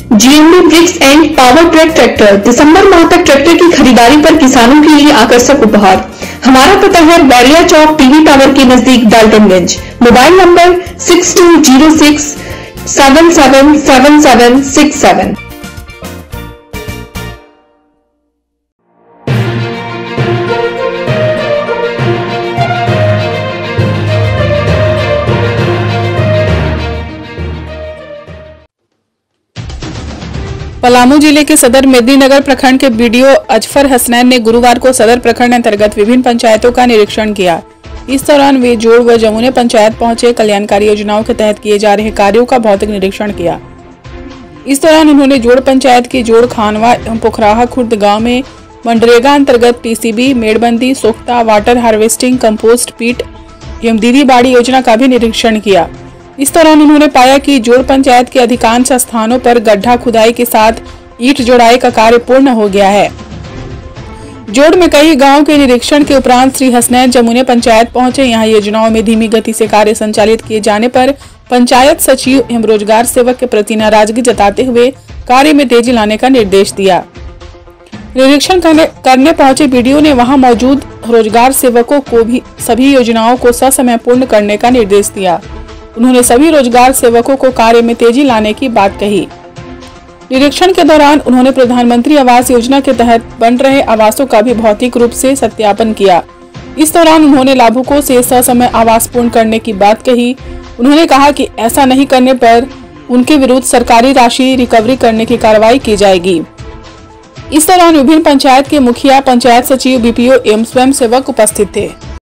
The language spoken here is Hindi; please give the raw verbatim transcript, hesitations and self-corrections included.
GMD bricks and power track tractor दिसंबर माह तक ट्रैक्टर की खरीदारी पर किसानों के लिए आकर्षक उपहार। हमारा पता है बैरिया चौक टीवी टावर के नजदीक Daltonganj. Mobile number six two zero six seven seven seven seven six seven. Palamu जिले के सदर मेदिनीनगर प्रखंड के बीडीओ अज़फर हसनैन ने गुरुवार को सदर प्रखंड अंतर्गत विभिन्न पंचायतों का निरीक्षण किया। इस दौरान वे जोड़ व जमुने पंचायत पहुंचे, कल्याणकारी योजनाओं के तहत किए जा रहे कार्यों का भौतिक निरीक्षण किया। इस दौरान उन्होंने जोड़ पंचायत की जोड़ खानवा एवं पोखराहा खुर्द गाँव में मनरेगा अंतर्गत टीसीबी, मेड़बंदी, सोख्ता, वाटर हार्वेस्टिंग, कंपोस्ट पीट एवं दीदी बाड़ी योजना का भी निरीक्षण किया। इस दौरान उन्होंने पाया कि जोड़ पंचायत के अधिकांश स्थानों पर गड्ढा खुदाई के साथ ईंट जोड़ाई का कार्य पूर्ण हो गया है। जोड़ में कई गांवों के निरीक्षण के उपरांत श्री हसनैन जमुने पंचायत पहुंचे। यहां योजनाओं में धीमी गति से कार्य संचालित किए जाने पर पंचायत सचिव एवं रोजगार सेवक के प्रति नाराजगी जताते हुए कार्य में तेजी लाने का निर्देश दिया। निरीक्षण करने, करने पहुंचे बीडीओ ने वहां मौजूद रोजगार सेवकों को भी सभी योजनाओं को ससमय पूर्ण करने का निर्देश दिया। उन्होंने सभी रोजगार सेवकों को कार्य में तेजी लाने की बात कही। निरीक्षण के दौरान उन्होंने प्रधानमंत्री आवास योजना के तहत बन रहे आवासों का भी भौतिक रूप से सत्यापन किया। इस दौरान उन्होंने लाभुकों से ससमय आवास पूर्ण करने की बात कही। उन्होंने कहा कि ऐसा नहीं करने पर उनके विरुद्ध सरकारी राशि रिकवरी करने की कार्रवाई की जाएगी। इस दौरान विभिन्न पंचायत के मुखिया, पंचायत सचिव, बीपीओ एवं स्वयं सेवक उपस्थित थे।